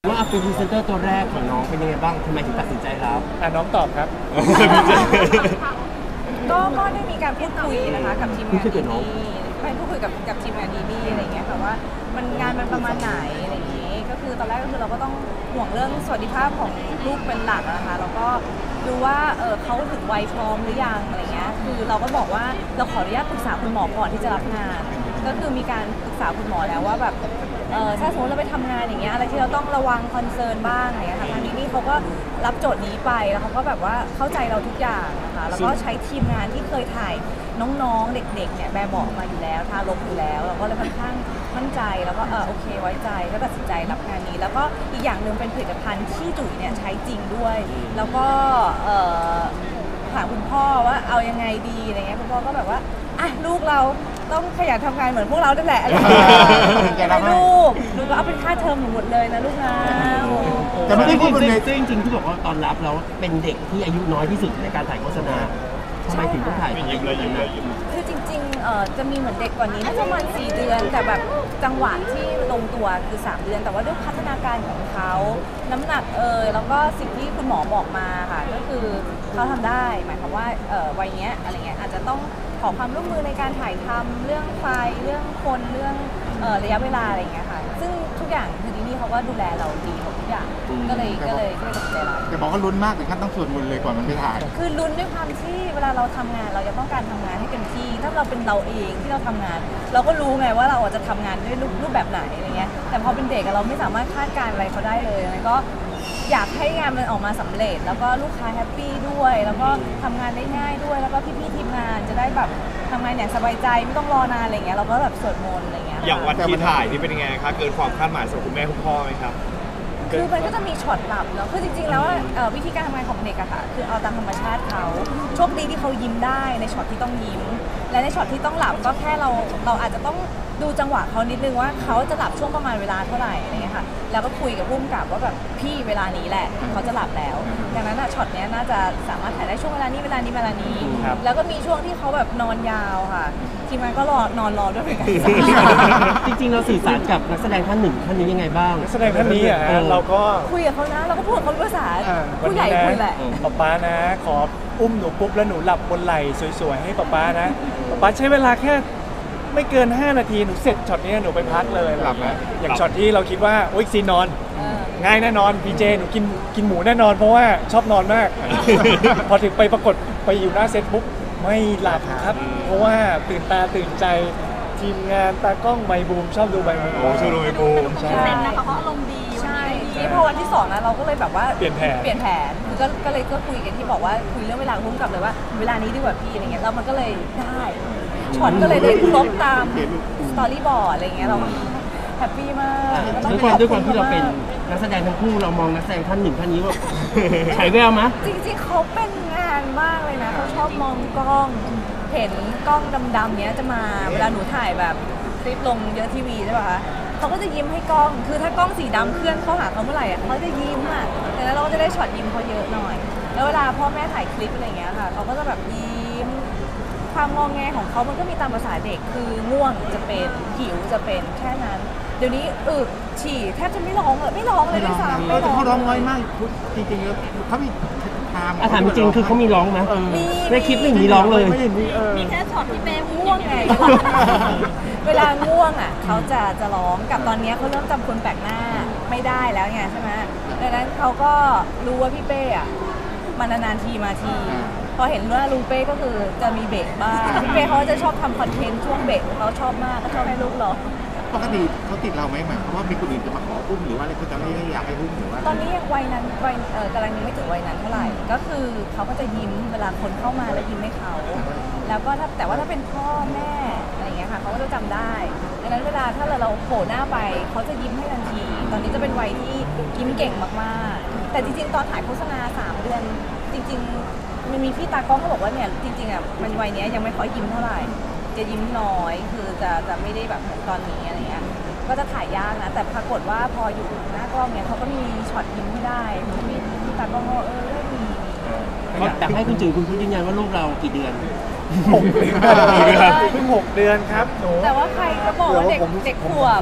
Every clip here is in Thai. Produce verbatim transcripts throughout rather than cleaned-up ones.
ว่าเป็นพรีเซนเตอร์ตัวแรกของน้องเป็นยังไงบ้างทำไมถึงตัดสินใจรับอ่ะน้องตอบครับก็ก็ได้มีการพูดคุยนะคะกับทีมงานดีๆไปพูดคุยกับกับทีมงานดีๆอะไรเงี้ยค่ะว่ามันงานมันประมาณไหนอะไรอย่างงี้ก็คือตอนแรกก็คือเราก็ต้องห่วงเรื่องสวัสดิภาพของลูกเป็นหลักนะคะแล้วก็ดูว่าเออเขาถึงวัยพร้อมหรือยังอะไรเงี้ยคือเราก็บอกว่าเราขออนุญาตปรึกษาคุณหมอก่อนที่จะรับงานก็คือมีการปรึกษาคุณหมอแล้วว่าแบบเออถ้าสมมติเราไปทำงานอย่างเงี้ยอะไรที่เราต้องระวังคอนเซิร์นบ้างอะไรเงี้ยค่ะทางนี้นี่เขาก็รับโจทย์นี้ไปแล้วเขาก็แบบว่าเข้าใจเราทุกอย่างนะคะแล้วก็ใช้ทีมงานที่เคยถ่ายน้องๆเด็กๆเนี่ยแบบบอกมาอยู่แล้วทารกอยู่แล้วเราก็เลยค่อนข้างมั่นใจแล้วก็เออโอเคไว้ใจก็ตัดสินใจรับงานนี้แล้วก็อีกอย่างหนึ่งเป็นผลิตภัณฑ์ที่จุ๋ยเนี่ยใช้จริงด้วยแล้วก็เออถามคุณพ่อว่าเอายังไงดีอะไรเงี้ยคุณพ่อก็แบบว่าอ่ะลูกเราต้องขยันทำงานเหมือนพวกเราด้วยแหละอะไรลูกลูกก็เอาเป็นค่าเทอมหมดเลยนะลูกนะแต่ไม่ได้พูดเป็นซึ่งจริงๆที่บอกว่าตอนรับแล้วเป็นเด็กที่อายุน้อยที่สุดในการถ่ายโฆษณาทำไมถึงต้องถ่ายยิ้มเลยยิ้มเลยคือจริงๆเอ่อจะมีเหมือนเด็กกว่านี้น่าจะประมาณสี่เดือนแต่แบบจังหวะที่ลงตัวคือสามเดือนแต่ว่าด้วยพัฒนาการของเขาน้ำหนักเออแล้วก็สิ่งที่คุณหมอบอกมาค่ะก็คือเขาทำได้หมายความว่าเอ่อวัยเนี้ยอะไรเงี้ยอาจจะต้องขอความร่วมมือในการถ่ายทำเรื่องไฟเรื่องคนเรื่องเอ่อระยะเวลาอะไรเงี้ยค่ะซึ่งทุกอย่างคือที่นี่เขาก็ดูแลเราดีหมดทุกอย่างก็เลยก็เลยก็เลยตัดสินใจเราแต่บอกว่าลุ้นมากถึงขั้นต้องสวดมนต์เลยก่อนมันไปถ่ายคือลุ้นด้วยความที่เวลาเราทำงานเราจะต้องการทำงานให้เต็มที่ถ้าเราเป็นเราเองที่เราทำงาน เราก็รู้ไงว่าเราจะทำงานด้วยรูปแบบไหนอะไรเงี้ยแต่พอเป็นเด็กเราไม่สามารถคาดการณ์อะไรเขาได้เลยแล้วก็อยากให้งานมันออกมาสำเร็จแล้วก็ลูกค้าแฮปปี้ด้วยแล้วก็ทำงานได้ง่ายด้วยแล้วก็พี่ๆทีมงานจะได้แบบทำงานอย่างสบายใจไม่ต้องรอนานอะไรเงี้ยเราก็แบบสวดมนต์อะไรเงี้ยอย่างวันที่ถ่ายนี่เป็นยังไงคะเกินความคาดหมายสำหรับคุณแม่คุณพ่อไหมครับคือมันก็จะมีช็อตหลับเนาะคือจริงๆแล้ววิธีการทำงานของเด็กอะค่ะคือเอาตามธรรมชาติเขาโชคดีที่เขายิ้มได้ในช็อตที่ต้องยิ้มและในช็อตที่ต้องหลับก็แค่เราเราอาจจะต้องดูจังหวะเขานิดนึงว่าเขาจะหลับช่วงประมาณเวลาเท่าไหร่อะไรเงี้ยค่ะแล้วก็คุยกับผู้กำกับว่าแบบพี่เวลานี้แหละเขาจะหลับแล้วดังนั้นอะช็อตนี้น่าจะสามารถถ่ายได้ช่วงเวลานี้เวลานี้เวลานี้แล้วก็มีช่วงที่เขาแบบนอนยาวค่ะทีมงานก็รอนอนรอด้วยเหมือนกันจริงๆเราสื่อสารกับนักแสดงท่านหนึ่งท่านนี้ยังไงบ้างนักแสดงท่านนี้อ่ะเราก็คุยกับเขานะเราก็พูดกับเขาภาษาผู้ใหญ่คุยแหละป๊าป๊านะขออุ้มหนูปุ๊บแล้วหนูหลับบนไหล่สวยๆให้ป๊าป๊านะป๊าป๊าใช้เวลาแค่ไม่เกินห้านาทีหนูเสร็จช็อตนี้หนูไปพักเลยหลับนะอย่างช็อตที่เราคิดว่าโอ๊ยซีนอนง่ายแน่นอนพีเจหนูกินกินหมูแน่นอนเพราะว่าชอบนอนมากพอถึงไปปรากฏไปอยู่หน้าเซตปุ๊บไม่หลับครับเพราะว่าตื่นตาตื่นใจทีมงานตากล้องไมบูมชอบดูไมบูมชอบดูไมบูมใช่นะคะเขาอารมณ์ดีใช่ที่พอวันที่สองนะเราก็เลยแบบว่าเปลี่ยนแผนเปลี่ยนแผนคือก็ก็เลยก็คุยกันที่บอกว่าคุยเรื่องเวลาพุ่งกลับเลยว่าเวลานี้ดีกว่าพี่อะไรเงี้ยแล้วมันก็เลยได้ช็อตก็เลยได้ครบตามสตอรี่บอร์ดอะไรเงี้ยเราแฮปปี้มากด้วยความด้วยความที่เราเป็นนักแสดงทั้งคู่เรามองนักแสดงท่านหนึ่งท่านนี้ว่าฉายแววมั้ยจริงๆเขาเป็นงานมากเลยนะเขาชอบมองกล้องเห็นกล้องดำๆเนี้ยจะมาเวลาหนูถ่ายแบบคลิปลงเยอะทีวีใช่ป่ะคะเขาก็จะยิ้มให้กล้องคือถ้ากล้องสีดำเคลื่อนเข้าหาเขาเมื่อไหร่อ่ะเขาจะยิ้มอ่ะแต่แล้วเราก็จะได้ช็อตยิ้มเขาเยอะหน่อยแล้วเวลาพ่อแม่ถ่ายคลิปอะไรเงี้ยค่ะเขาก็จะแบบยิ้มความงอแงของเขามันก็มีตามภาษาเด็กคือง่วงจะเป็นหิวจะเป็นแค่นั้นเดี๋ยวนี้อึฉี่แทบจะไม่ร้องเลยไม่ร้องเลยด้วยซ้ำไม่ร้องเขาร้องน้อยมากจริงๆแล้วเขามีถามจริงคือเขามีร้องไหมในคลิปไม่มีร้องเลยมีแค่ช็อตที่เป้ง่วงไงเวลาง่วงอ่ะเขาจะจะร้องกับตอนนี้เขาเริ่มจำคนแปลกหน้าไม่ได้แล้วไงใช่ไหมดังนั้นเขาก็รู้ว่าพี่เป้อ่ะมานานๆทีมาทีพอเห็นว่าลุงเป้ก็คือจะมีเบรกบ้างพี่เป้เขาจะชอบทำคอนเทนต์ช่วงเบรกเขาชอบมากก็ชอบให้ลูกร้องปกติเขาติดเราไหมหมายเพราะว่ามีคนอื่นจะมาขออุ้มหรือว่าอะไรเขาจะไม่อยากให้อุ้มหรือว่าตอนนี้ยังวัยนั้นวัยเออกำลังยังไม่ถึงวัยนั้นเท่าไหร่ก็คือเขาก็จะยิ้มเวลาคนเข้ามาแล้วยิ้มให้เขาแล้วก็ถ้าแต่ว่าถ้าเป็นพ่อแม่อะไรอย่างเงี้ยค่ะเขาก็จะจำได้ดังนั้นเวลาถ้าเราเราโผล่หน้าไปเขาจะยิ้มให้ทันทีตอนนี้จะเป็นวัยที่ยิ้มเก่งมากๆแต่จริงๆตอนถ่ายโฆษณาสามเดือนจริงๆมันมีพี่ตากล้องเขาบอกว่าเนี่ยจริงๆอ่ะมันวัยนี้ยังไม่ค่อยยิ้มเท่าไหร่จะยิ้มน้อยคือจะจะไม่ได้แบบเหมือนตอนนี้อะไรเงี้ยก็จะถ่ายยากนะแต่ปรากฏว่าพออยู่หน้ากล้องเนี่ยเขาก็มีช็อตยิ้มให้ได้มีพี่ตากล้องเออได้มีอยากให้คุณจือคุณพูดยืนยันว่าลูกเรากี่เดือนหกเดือนเพิ่งหกเดือนครับหนูแต่ว่าใครก็บอกว่าเด็กเด็กขวบ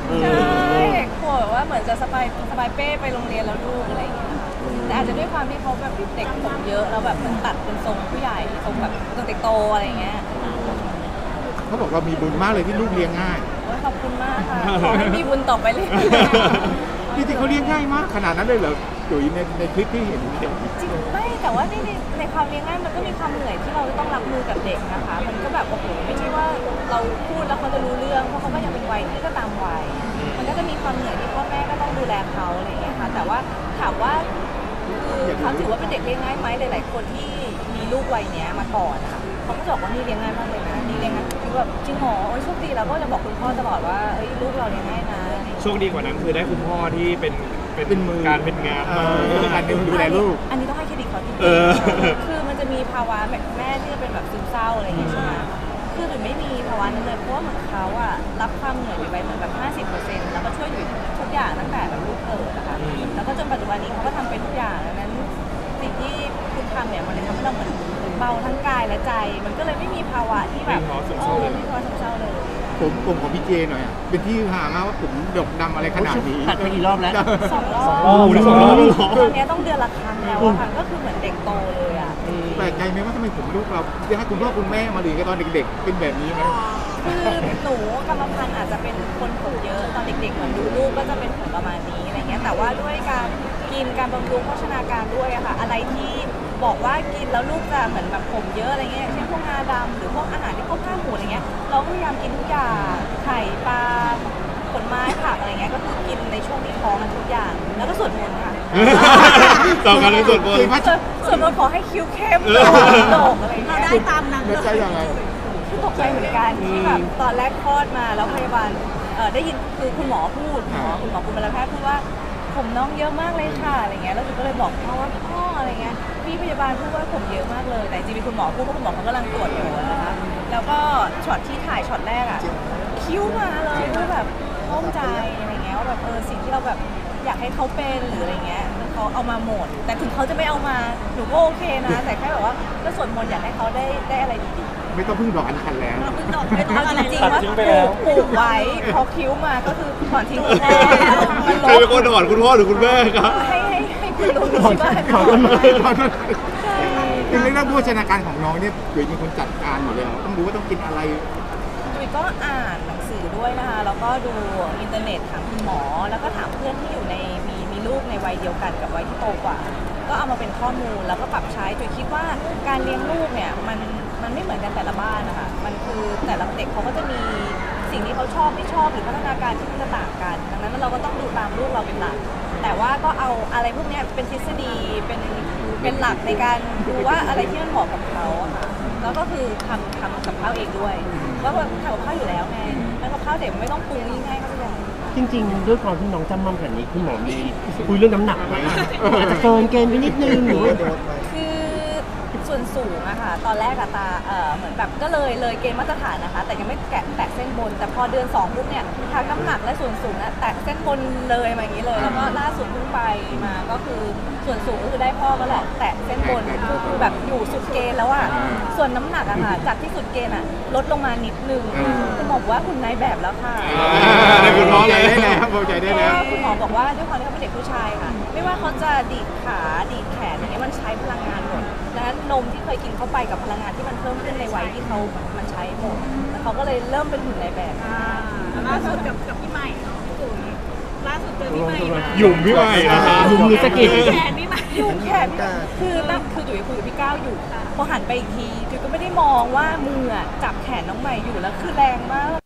ใช่กลัวแบบว่าเหมือนจะสบายสบายเป้ไปโรงเรียนแล้วลูกอะไรอย่างเงี้ยค่ะแต่อาจจะด้วยความที่เขาแบบเด็กผมเยอะแล้วแบบมันตัดเป็นทรงผู้ใหญ่ทรงแบบทรงเด็กโตอะไรอย่างเงี้ยเขาบอกเรามีบุญมากเลยที่ลูกเลี้ยงง่ายโอ้ยขอบคุณมากค่ะขอให้มีบุญต่อไปเลยจริงๆเขาเลี้ยงง่ายมากขนาดนั้นเลยเหรอจุ๋ยในในคลิปที่เห็นจริงไม่แต่ว่าในในในความเลี้ยงง่ายมันก็มีความเหนื่อยที่เราต้องรับมือกับเด็กนะคะ มันก็แบบโอ้โหไม่ใช่ว่าเราพูดแล้วเขาจะรู้เรื่องเพราะเขาก็ยังเป็นวัยที่ก็ตามวัยมันก็จะมีความเหนื่อยที่พ่อแม่ก็ต้องดูแลเขาอะไรอย่างเงี้ยค่ะแต่ว่าถามว่าคือเขาถือว่าเป็นเด็กเลี้ยงง่ายไหมหลายๆคนที่มีลูกวัยเนี้ยมาก่อนนะคะเขาก็จะบอกว่านี่เลี้ยงง่ายมากเลยนะนี่เลี้ยงง่ายคือแบบจริงเหรอโอ้ยโชคดีเราก็จะบอกคุณพ่อตลอดว่าเอ้ยลูกเราเลี้ยงง่ายนะโชคดีกว่านั้นคือได้คุณพ่อที่เป็นเป็นมือการเป็นงานเออการดูแลลูกอันนี้ต้องให้เครดิตเขาจริงเออๆคือมันจะมีภาวะแบบแม่ที่จะเป็นแบบซึมเศร้าอะไรอย่างเงี้ยใช่ไหมคือหรือไม่มีภาวะนั้นเลยเพราะว่าเหมือนเขาอะรับความเหนื่อยไปเหมือนแบบ ห้าสิบเปอร์เซ็นต์ แล้วก็ช่วยอยู่ทุกอย่างตั้งแต่แบบลูกเกิดนะคะแล้วก็จนปัจจุบันนี้เขาก็ทำเป็นทุกอย่างดังนั้นสิ่งที่คุณทำเนี่ยมันเลยทำให้เราเหมือนเบาทั้งกายและใจ มันก็เลยไม่มีภาวะที่แบบไม่ท้อซึมเอเศร้าอเลยไม่ท้อซึมเศร้าเลยผมผมของพี่เจหน่อยอ่ะเป็นที่หามากว่าผมดกดำอะไรขนาดนี้ตัดไปกี่รอบแล้วสองรอบโอ้โหได้สองรอบแล้วเหรอตอนนี้ต้องเดือนละครั้งแล้วอะค่ะก็คือเหมือนเด็กโตเลยอะแปลกใจไหมว่าทำไมผมลูกเราจะให้คุณพ่อคุณแม่มาเลี้ยงกันตอนเด็กๆเป็นแบบนี้ไหมคือหนูกรรมพันธุ์อาจจะเป็นคนผมเยอะตอนเด็กๆเหมือนดูลูกก็จะเป็นผมประมาณนี้อะไรเงี้ยแต่ว่าด้วยการกินการบำรุงโภชนาการด้วยอะค่ะอะไรที่บอกว่ากินแล้วลูกจะเหมือนแบบผมเยอะอะไรเงี้ยอย่างเช่นพวกงาดำหรือพวกอาหารที่พวกข้าวหมูอะไรเงี้ยเราก็พยายามกินทุกอย่างไข่ปลาผลไม้ผักอะไรเงี้ยก็คือกินในช่วงที่ท้องมันทุกอย่าง แล้วก็สวดมนต์ค่ะต่อกันเลยส่วนบนเคยพัดส่วนมนต์ขอให้คิ้วเข้มโด่งอะไรเงี้ยได้ตามนั้นเนื้อใจยังไงคือตกใจเหมือนกันที่แบบตอนแรกคลอดมาแล้วพยาบาลเอ่อได้ยินคือคุณหมอพูดหมอคุณหมอกุมารแพทย์พูดว่าผมน้องเยอะมากเลยค่ะอะไรเงี้ยแล้วหนูก็เลยบอกพ่อว่าพ่ออะไรเงี้ยพี่พยาบาลพูดว่าผมเยอะมากเลยแต่จริงๆคุณหมอพูดเพราะคุณหมอเขากำลังตรวจอยู่นะคะแล้วก็ช็อตที่ถ่ายช็อตแรกอ่ะคิ้วมาเลยก็แบบโล่งใจอะไรเงี้ยว่าแบบเออสิ่งที่เราแบบอยากให้เขาเป็นหรืออะไรเงี้ยเขาเอามาหมดแต่ถึงเขาจะไม่เอามาหนูก็โอเคนะแต่แค่แบบว่าก็สวดมนต์อยากให้เขาได้ได้อะไรดีๆไม่ต้องพึ่งดอกอัญชันแล้วเอาจริงๆว่าตัดทิ้งไปแล้วปลูกไว้พอคิ้วมาก็คือถอนทิ้งแน่มันใครเป็นคนถอนคุณพ่อหรือคุณแม่ครับให้ให้ให้คุณลุงที่บ้านขอถโทอนษมาขอโทษคือเรื่องโภชนาการของน้องเนี่ยจุ๋ยเป็นคนจัดการหมดเลยเหรอต้องรู้ว่าต้องกินอะไรจุ๋ยก็อ่านหนังสือด้วยนะคะแล้วก็ดูอินเทอร์เน็ตถามคุณหมอ แล้วก็ถามเพื่อนที่อยู่ในมีมีลูกในวัยเดียวกันกับวัยที่โตกว่า ก็เอามาเป็นข้อมูลแล้วก็ปรับใช้จุ๋ยคิดว่าการเลี้ยงลูกเนี่ยมันมันไม่เหมือนกันแต่ละบ้านนะคะมันคือแต่ละเด็กเขาก็จะมีสิ่งที่เขาชอบไม่ชอบหรือพัฒนาการที่มันจะต่างกัน ดังนั้นเราก็ต้องดูตามลูกเราเป็นหลัก แต่ว่าก็เอาอะไรพวกเนี้ยเป็นทฤษฎีเป็นเป็นหลักในการดูว่าอะไรที่มันเหมาะกับเขาอะค่ะแล้วก็คือทำทำกับข้าวเองด้วยก็ทำกับข้าวอยู่แล้วไงแล้วกับข้าวเด็กมันไม่ต้องปรุงยิ่งง่ายเข้าไปใหญ่จริงๆด้วยความที่น้องจำมั่มขนาดนี้คุณหมอมีคุยเรื่องน้ำหนักไหมอาจจะเกินเกณฑ์ไปนิดนึงหรือว่าคือส่วนสูงอะค่ะตอนแรกอะตาเอ่อเหมือนแบบก็เลยเลยเกณฑ์มาตรฐานนะคะ แต่ยังไม่แกะแตะเส้นบน แต่พอเดือนสองปุ๊บเนี่ยทั้งน้ำหนักและส่วนสูงอะแตะเส้นบนเลยมาอย่างนี้เลย แล้วก็ล่าสุดเพิ่งไปมาก็คือส่วนสูงก็คือได้พ่อก็แหละแตะเส้นบนก็คือแบบอยู่สุดเกณฑ์แล้วอะส่วนน้ำหนักอะค่ะจากที่สุดเกณฑ์อะลดลงมานิดนึงคุณหมอบอกว่าคุณนายแบบแล้วค่ะได้คุณพ่อเลยได้แล้วพอใจได้แล้วเพราะว่าคุณหมอบอกว่าด้วยความที่เขาเป็นเด็กผู้ชายค่ะ ไม่ว่าเขาจะดีดขาดีดแขนอย่างเงี้ยมันใช้พลังงานหมดดังนั้นนมที่เคยกินเข้าไปกับพลังงานที่มันเพิ่มขึ้นในวัยที่เขามันใช้หมดแล้วเขาก็เลยเริ่มเป็นหุ่นในแบบล่าสุดกับกับพี่ใหม่เนาะพี่จุ๋ยล่าสุดเจอพี่ใหม่มาหยุ่มพี่ใหม่อะครับหยุ่มมือสะกิดแขนพี่ใหม่อยู่แขนคือตั้งคือจุ๋ยคุยกับพี่ก้าวอยู่พอหันไปอีกทีจุ๋ยก็ไม่ได้มองว่ามืออะจับแขนน้องใหม่อยู่แล้วคือแรงมาก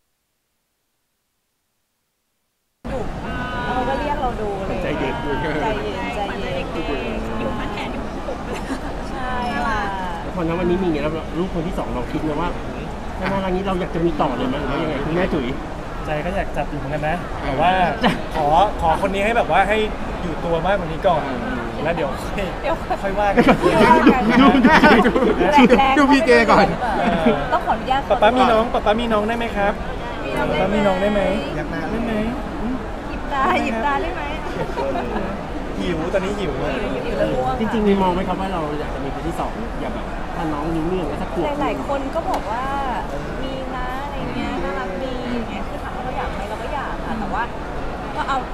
ดุแล้วเขาก็เรียกเราดูเลยใจเย็นใจเย็นใจเย็นอยู่พันแขนอยู่พันผมเลยใช่ค่ะพอนั้นวันนี้มีอย่างเงี้ยแล้วลูกคนที่สองเราคิดนะว่าถ้ามาทางนี้เราอยากจะมีต่อเลยไหมหรือว่ายังไงคุณแม่จุ๋ยใจก็อยากจับอยู่เหมือนกันนะ แต่ว่าขอขอคนนี้ให้แบบว่าให้อยู่ตัวมากกว่านี้ก่อน แล้วเดี๋ยวค่อยเดี๋ยวค่อยว่ากันดูหน้าดูพี่เจก่อนต้องขออนุญาตป๊าป๊ามีน้องป๊าป๊ามีน้องได้ไหมครับป๊าป๊ามีน้องได้ไหมอยากมาได้ไหมหยิบตาหยิบตาได้ไหมหิวตอนนี้หิวอยู่แล้วง่วงจริงๆมีมองไหมครับว่าเราอยากจะมีคนที่สองอย่าแบบถ้าน้องรู้เรื่องแล้วสักขวบหลายๆคนก็บอกว่ามีนะอะไรเงี้ยน่ารักดีอย่างเงี้ยคือถามว่าเราอยากไหมเราก็อยากค่ะแต่ว่า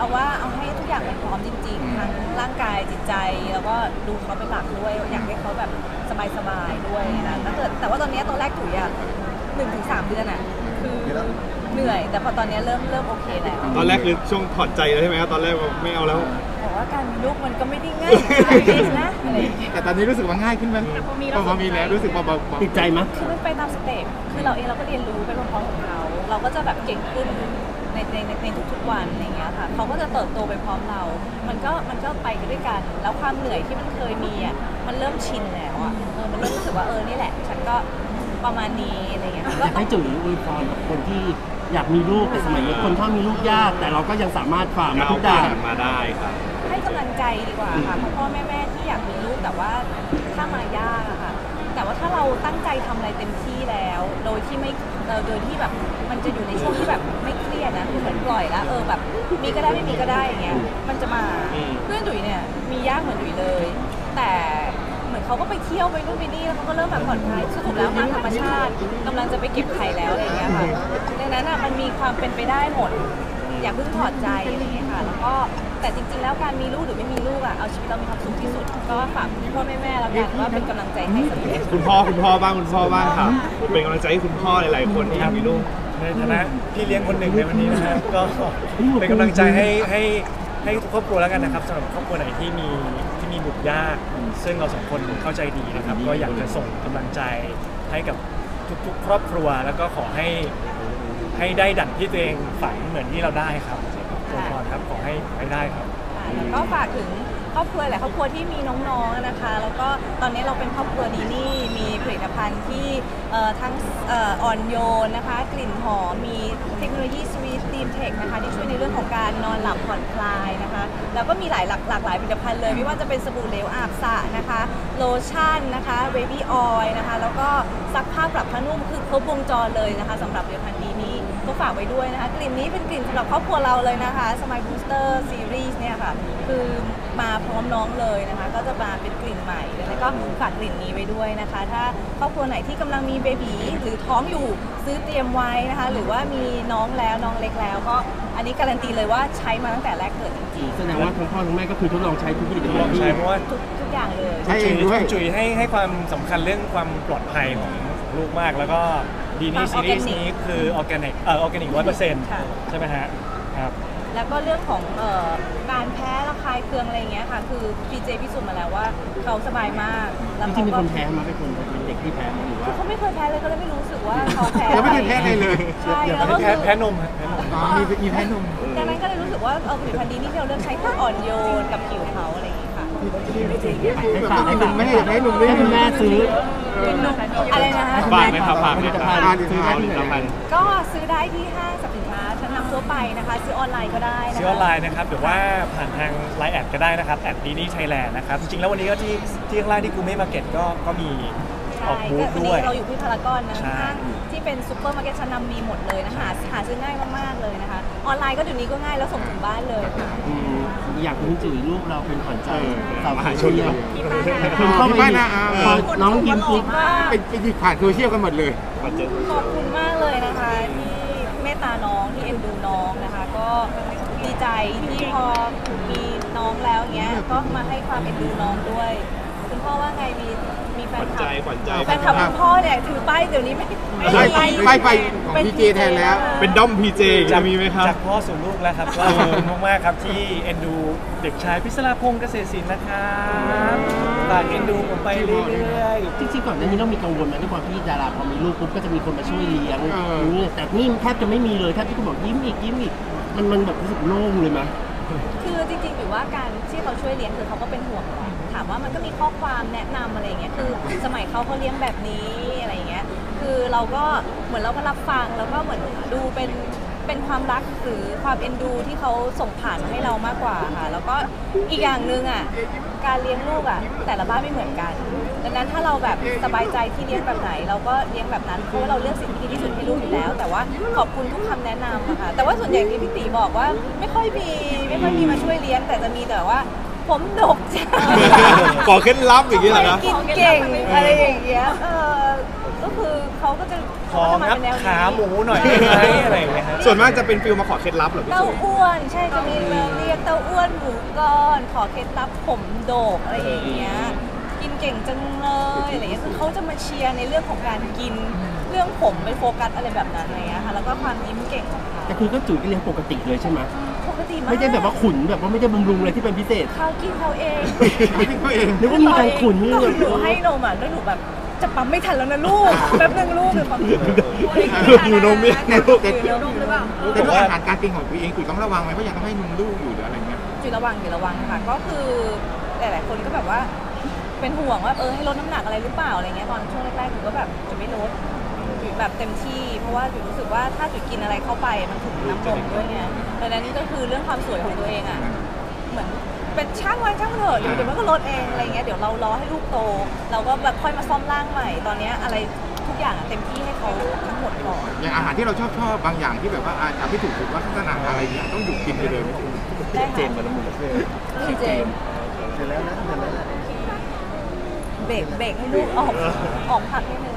เอาว่าเอาให้ทุกอย่างมันพร้อมจริงๆทั้งร่างกายจิตใจแล้วก็ดูเขาเป็นหลักด้วยอยากให้เขาแบบสบายๆด้วยนะถ้าเกิดแต่ว่าตอนนี้ตอนแรกถุยอะหนึ่งถึงสามเดือนอะคือเหนื่อยแต่พอตอนนี้เริ่มเริ่มโอเคแล้วตอนแรกคือช่วงถอดใจเลยใช่ไหมครับตอนแรกไม่เอาแล้วบอกว่าการมีลูกมันก็ไม่ได้ง่ายอย่างนะอะไรอย่างเงี้ยแต่ตอนนี้รู้สึกว่าง่ายขึ้นไหมพอมีแล้วรู้สึกว่าเบาๆติดใจมั้ยคือมันไปตามสเต็ปคือเราเองเราก็เรียนรู้ไปพร้อมๆกับเขาเราก็จะแบบเก่งขึ้นในในในทุกๆวันอะไรเงี้ยค่ะเขาก็จะเติบโตไปพร้อมเรา มันก็มันก็ไปด้วยกันแล้วความเหนื่อยที่มันเคยมีอ่ะมันเริ่มชินแล้วอ่ะเออมันเริ่มรู้สึกว่าเออนี่แหละฉันก็ประมาณนี้อะไรเงี้ยก็ให้จุ๋ยอวยพรกับคนที่อยากมีลูกแต่สมัยนี้คนถ้ามีลูกยากแต่เราก็ยังสามารถฝ่ามาทุกด่านมาได้ครับให้กำลังใจดีกว่าค่ะพ่อพ่อแม่แม่ที่อยากมีลูกแต่ว่าถ้ามายากอะค่ะแต่ว่าถ้าเราตั้งใจทำอะไรเต็มที่แล้ว โดยที่ไม่เออโดยที่แบบมันจะอยู่ในช่วงที่แบบไม่เครียดนะคือเหมือนปล่อยแล้วเออแบบมีก็ได้ไม่มีก็ได้อย่างเงี้ยมันจะมาเพื่อนดุยเนี่ยมียากเหมือนดุยเลย แต่เหมือนเขาก็ไปเที่ยวไปนู่นไปนี่แล้วเขาก็เริ่มแบบผ่อนคลายสรุปแล้วตามธรรมชาติกำลังจะไปเก็บไข่แล้วอะไรเงี้ยค่ะดังนั้นอะมันมีความเป็นไปได้หมดอย่าเพิ่งถอดใจอะไรอย่างเงี้ยค่ะแล้วก็แต่จริงๆแล้วการมีลูกหรือไม่มีลูกอ่ะเอาชีวิตเรามีความสุขที่สุดก็ฝากพ่อแม่แม่แล้วกันว่าเป็นกำลังใจให้เสมอคุณพ่อคุณพ่อบ้างคุณพ่อบ้างครับเป็นกำลังใจให้คุณพ่อหลายๆคนที่อยากมีลูกในฐานะพี่เลี้ยงคนหนึ่งในวันนี้นะครับก็เป็นกำลังใจให้ให้ให้ทุกครอบครัวแล้วกันนะครับสำหรับครอบครัวไหนที่มีที่มีบุตรยากซึ่งเราสองคนเข้าใจดีนะครับก็อยากจะส่งกำลังใจให้กับทุกๆครอบครัวแล้วก็ขอให้ให้ได้ดั่งที่ตัวเองฝันเหมือนที่เราได้ครับขอพรครับขอให้ให้ได้ครับก็ฝากถึงครอบครัวหลายครอบครัวที่มีน้องๆนะคะแล้วก็ตอนนี้เราเป็นครอบครัวดีนี่มีผลิตภัณฑ์ที่ทั้งอ่อนโยนนะคะกลิ่นหอมมีเทคโนโลยีสวีทดีมเทคนะคะที่ช่วยในเรื่องของการนอนหลับผ่อนคลายนะคะแล้วก็มีหลายหลากหลากหลายผลิตภัณฑ์เลยไม่ว่าจะเป็นสบู่เหลวอาบสระนะคะโลชั่นนะคะเบบี้ออยล์นะคะแล้วก็ซักผ้าปรับผ้านุ่มคือครบวงจรเลยนะคะสำหรับผลิตภัณฑ์ดีนี่ก็ฝากไว้ด้วยนะคะกลิ่นนี้เป็นกลิ่นสำหรับครอบครัวเราเลยนะคะสมัยบูสเตอร์ซีรีส์เนี่ยค่ะคือมาพร้อมน้องเลยนะคะก็จะมาเป็นกลิ่นใหม่แล้วก็ฝากกลิ่นนี้ไว้ด้วยนะคะถ้าครอบครัวไหนที่กำลังมีเบบีหรือท้องอยู่ซื้อเตรียมไว้นะคะหรือว่ามีน้องแล้วน้องเล็กแล้วก็อันนี้การันตีเลยว่าใช้มาตั้งแต่แรกเกิดจริงๆแสดงว่าทั้งพ่อทั้งแม่ก็คือทดลองใช้ทุกผลิตภัณฑ์ใช่เพราะว่าทุกทุกอย่างเลยใช่ด้วยจุ๋ยให้ให้ความสำคัญเรื่องความปลอดภัยของลูกมากแล้วก็ดีนี่ซีรีส์นี้คือออร์แกนิกเอ่อออร์แกนิกร้อยเปอร์เซ็นต์ใช่ไหมฮะครับแล้วก็เรื่องของเอ่อการแพ้ระคายเคืองอะไรเงี้ยค่ะคือพีเจพิสูจน์มาแล้วว่าเขาสบายมากแล้วเขาก็แพ้มาเป็นคนเป็นเด็กที่แพ้มาหรือว่าเขาไม่เคยแพ้เลยก็เลยไม่รู้สึกว่าเขาแพ้ยังไม่เคยแพ้เลยใช่แล้วก็แพ้แพ้นมแพ้นมอ๋อมีมีแพ้นมดังนั้นก็เลยรู้สึกว่าเออผลิตภัณฑ์ดีนี่ที่เราเลือกใช้คืออ่อนโยนกับผิวเขาอะไรอย่างเงี้ยค่ะให้ฝากให้หนุ่มไม่ให้ให้หนุ่มให้แม่ซื้ออะไรนะฝากไหมครับฝากไหมครับซื้อผลิตภัณฑ์ก็ซื้อได้ที่ห้างสรรพสินค้าชั้นนำทั่วไปนะคะซื้อออนไลน์ก็ได้ซื้อออนไลน์นะครับหรือว่าผ่านทางไลน์แอดก็ได้นะครับแอดดีนี่ไทยแลนด์นะครับจริงๆแล้ววันนี้ก็ที่ที่ข้างล่างที่กูเม่มาร์เก็ตก็ก็มีออกบูธด้วยเราอยู่ที่พารากอนนะห้างที่เป็นซุปเปอร์มาร์เก็ตชั้นนำมีหมดเลยนะคะหาซื้อง่ายมากๆเลยนะคะออนไลน์ก็เดี๋ยวนี้ก็ง่ายแล้วส่งถึงบ้านเลยอยากคุณจุ๋ยลูกเราเป็นขวัญใจสาวโซเชียลคุณเข้าไปน้องยิ้มปุ๊บเป็นเป็นผ่านโซเชียลกันหมดเลยขอบคุณมากเลยนะคะที่เมตตาน้องที่เอ็นดูน้องนะคะก็ดีใจที่พอมีน้องแล้วเงี้ยก็มาให้ความเอ็นดูน้องด้วยคุณพ่อว่าไงมีมีแฟนคลับแฟนคลับคุณพ่อเนี่ยถือป้ายเดี๋ยวนี้ไม่ไม่ไปไปของพีเจแทนแล้วเป็นด้อมพีเจจะมีไหมครับจากพ่อสู่ลูกแล้วครับก็ขอบคุณมากๆครับที่เอ็นดูเด็กชายพิศราพงษ์เกษตรศิลป์นะครับฝากเอ็นดูผมไปเรื่อยๆจริงๆก่อนหน้านี้เรามีกังวลไหมด้วยความที่ดาราพอมีลูกปุ๊บก็จะมีคนมาช่วยเลี้ยงแต่นี่แทบจะไม่มีเลยแทบที่คุณบอกยิ้มอีกยิ้มอีกมันมันแบบรู้สึกโล่งเลยมั้ยคือจริงๆหรือว่าการที่เขาช่วยเลี้ยงคือเขาก็เป็นห่วงถามว่ามันก็มีข้อความแนะนำอะไรเงี้ยคือสมัยเขาเขาเลี้ยงแบบนี้อะไรเงี้ยคือเราก็เหมือนเราก็รับฟังแล้วก็เหมือนดูเป็นเป็นความรักหรือความเอ็นดูที่เขาส่งผ่านมาให้เรามากกว่าค่ะแล้วก็อีกอย่างหนึ่งอ่ะการเลี้ยงลูกอ่ะแต่ละบ้านไม่เหมือนกันดังนั้นถ้าเราแบบสบายใจที่เลี้ยงแบบไหนเราก็เลี้ยงแบบนั้นเพราะว่าเราเลือกสิ่งที่ดีที่สุดให้ลูกอยู่แล้วแต่ว่าขอบคุณทุกคำแนะนำอะค่ะแต่ว่าส่วนใหญ่ที่พี่ตีบอกว่าไม่ค่อยมีไม่ค่อยมีมาช่วยเลี้ยงแต่จะมีแต่ว่าผมดกจ้าขอเคล็ดลับอย่างเงี้ยนะกินเก่งอะไรอย่างเงี้ยเออก็คือเขาก็จะของับขาหมูหน่อยได้ไหมอะไรอย่างเงี้ยฮะส่วนมากจะเป็นฟิลมาขอเคล็ดลับเหรอพี่เต้าจุ๋ยอ้วนใช่จะมีเรื่องเรียกเต้าอ้วนหมูก้อนขอเคล็ดลับผมโดกอะไรอย่างเงี้ยกินเก่งจังเลยอะไรเงี้ยคือเขาจะมาเชียร์ในเรื่องของการกินเรื่องผมไปโฟกัสอะไรแบบนั้นอะไรเงี้ยค่ะแล้วก็ความยิ้มเก่งของเขาแต่คือก็จุ๋ยก็เลี้ยงปกติเลยใช่ไหมปกติมากไม่ได้แบบว่าขุนแบบว่าไม่ได้บำรุงอะไรที่เป็นพิเศษเขากินเขาเองไม่ได้เขาเองนึกว่ามีการขุนตอนหนูให้นมอ่ะแล้วหนูแบบจะปั๊มไม่ทันแล้วนะลูกแป๊บนึงลูกหรือปั๊มอยู่นมเนี่ยแต่อยู่แต่นมหรือเปล่าแต่เรื่องอาหารการกินของตัวเองคุณต้องระวังไหมเพราะยังต้องให้นมลูกอยู่หรืออะไรเงี้ยจุดระวังจุดระวังค่ะก็คือหลายๆคนก็แบบว่าเป็นห่วงว่าเออให้ลดน้ำหนักอะไรหรือเปล่าอะไรเงี้ยตอนช่วงแรกๆจุดก็แบบจุดไม่ลดจุดแบบเต็มที่เพราะว่าจุดรู้สึกว่าถ้าจุดกินอะไรเข้าไปมันถึงน้ำนมด้วยไงดังนั้นนี่ก็คือเรื่องความสวยของตัวเองอ่ะเหมือนเป็นช่างวันช่างเถอะเดี๋ยวเดี๋ยวมันก็ลดเองอะไรเงี้ยเดี๋ยวเรารอให้ลูกโตเราก็แบบค่อยมาซ่อมร่างใหม่ตอนเนี้ยอะไรทุกอย่างอะเต็มที่ให้เขาทั้งหมดก่อนอย่างอาหารที่เราชอบชอบบางอย่างที่แบบว่าอาจจะไม่ถูกสุขลักษณะอะไรเงี้ยต้องหยุดกินไปเลยไหมได้เจค่ะมส์มาแล้วมึงพี่เจมส์เบรกเบรกให้ลูกออกออกพักนิดนึง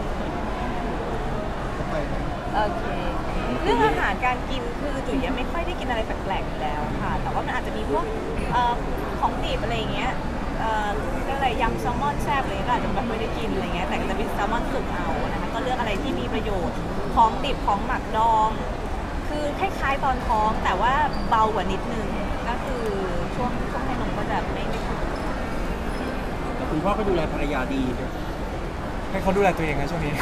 โอเคเรื่องอาหารการกินคือจุ๋ยยังไม่ค่อยได้กินอะไรแปลกๆอยู่แล้วค่ะ แต่ว่ามันอาจจะมีพวกเอ่อของดิบอะไรอย่างเงี้ยเอ่อเรียกอะไรยำแซลมอนแซ่บอะไรก็อาจจะแบบไม่ได้กินอะไรเงี้ยแต่ก็จะเป็นแซลมอนสุกเอานะคะก็เลือกอะไรที่มีประโยชน์ของดิบของหมักดองคือคล้ายๆตอนท้องแต่ว่าเบากว่านิดนึงก็คือช่วงช่วงให้นมก็จะไม่ไม่ถึงคุณพ่อก็ดูแลภรรยาดีให้เขาดูแลตัวเองนะช่วงนี้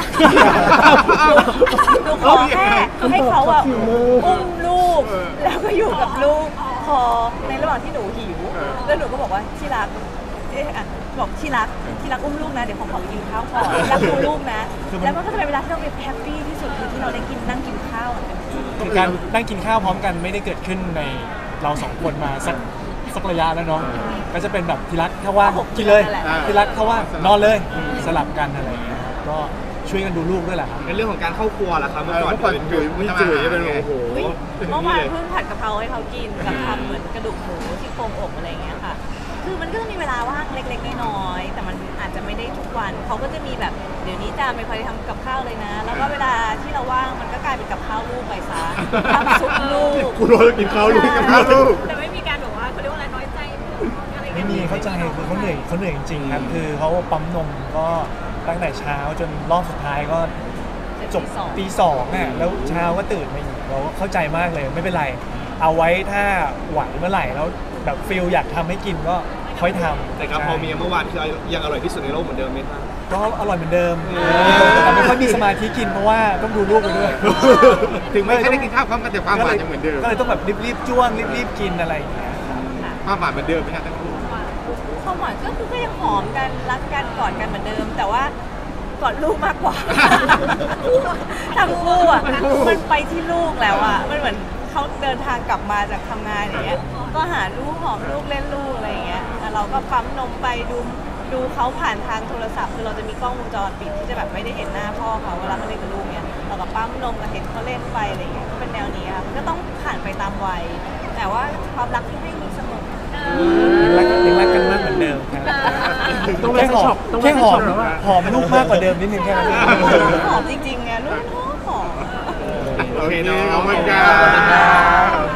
หนูขอแค่ให้เขาอะอุ้มลูกแล้วก็อยู่กับลูกพอในระหว่างที่หนูหิวแล้วหนูก็บอกว่าที่รักเอ๊ะอะบอกที่รักที่รักอุ้มลูกนะเดี๋ยวผมขอไปกินข้าวก่อนรักดูลูกนะแล้วมันก็จะเป็นเวลาที่เราแฮปปี้ที่สุดคือที่เราได้กินนั่งกินข้าวกันเป็นทีคือการนั่งกินข้าวพร้อมกันไม่ได้เกิดขึ้นในเราสองคนมาสักสักระยะแล้วเนาะก็จะเป็นแบบทีรักถ้าว่างกินเลยทีรักถ้าว่างนอนเลยสลับกันอะไรอย่างเงี้ยครับก็ช่วยกันดูลูกด้วยแหละครับในเรื่องของการเข้าครัวล่ะครับเมื่อก่อนเป็นจุ๋ยพี่จุ๋ยจะเป็นโอ้โหเมื่อวานเพิ่งผัดกะเพราให้เขากินกับทำเหมือนกระดูกหมูที่โครงอกอะไรอย่างเงี้ยค่ะคือมันก็จะมีเวลาว่างเล็กๆน้อยๆแต่มันอาจจะไม่ได้ทุกวันเขาก็จะมีแบบเดี๋ยวนี้จามไม่ค่อยทำกับข้าวเลยนะ แล้วก็เวลาที่เราว่างมันก็กลายเป็นกับข้าวลูกไปซะทำซุปลูกคุณรอกินข้าวลูกกับข้าวลูกแต่ไม่มีการแบบว่าเขาเรียกว่าอะไรน้อยใจอะไรไม่มีเข้าใจคือเขาเหนื่อยเขาเหนื่อยจริงๆครับคือเขาปั๊มนมก็ตั้งแต่เช้าจนรอบสุดท้ายก็จบตีสองอ่ะแล้วเช้าก็ตื่นมาอีกเราเข้าใจมากเลยไม่เป็นไรเอาไว้ถ้าไหวเมื่อไหร่แล้วแบบฟิลอยากทำให้กินก็ค่อยทำแต่กะเพราเมียเมื่อวานคือยังอร่อยที่สุดในโลกเหมือนเดิมไหมครับก็อร่อยเหมือนเดิมแต่ไม่ค่อยมีสมาธิกินเพราะว่าต้องดูลูกไปด้วยถึงไม่ได้กินข้าวพร้อมกันแต่ความหวานยังเหมือนเดิมก็เลยต้องแบบรีบๆจ้วงรีบๆกินอะไรอย่างเงี้ยความหวานเหมือนเดิมไหมฮะทั้งคู่ความหวานก็คือก็ยังหอมกันรักกันกอดกันเหมือนเดิม แต่ว่ากอดลูกมากกว่าทั้งคู่อ่ะมันไปที่ลูกแล้วอ่ะมันเหมือนเขาเดินทางกลับมาจากทำงานอย่างเงี้ยก็หาลูกหอมลูกเล่นลูกอะไรอย่างเงี้ยแล้วเราก็ปั๊มนมไปดูดูเขาผ่านทางโทรศัพท์คือเราจะมีกล้องวงจรปิดที่จะแบบไม่ได้เห็นหน้าพ่อเขาเวลาเขาเล่นกับลูกเนี่ยเราก็ปั๊มนมกับเห็นเขาเล่นไปอะไรอย่างเงี้ยก็เป็นแนวนี้ค่ะมันก็ต้องผ่านไปตามวัยแต่ว่าความรักที่ให้มีเสมอยังรักยังรักกันมากเหมือนเดิมครับต้องแค่แค่หอช็อมปต้องแค่แค่หช็ออมปแล้วว่าหอมลูกมากกว่าเดิมนิดนึงแค่นั้นเองหอมจริงๆไงลูกหอมโอเคเนาะขอบคุณครับ